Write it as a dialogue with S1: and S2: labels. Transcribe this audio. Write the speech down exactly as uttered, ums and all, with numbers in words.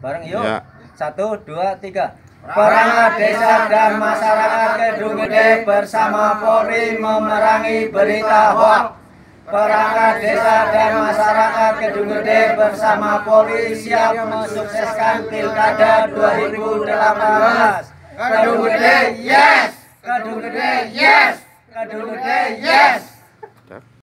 S1: Bareng yuk.
S2: Ya.
S1: Satu, dua, tiga. Perangkat desa dan masyarakat Kedung Gede bersama Polri memerangi berita hoaks. Perangkat desa dan masyarakat Kedung Gede bersama Polri siap mensukseskan Pilkada dua ribu delapan belas. Kedung Gede yes, Kedung Gede yes, Kedung Gede yes.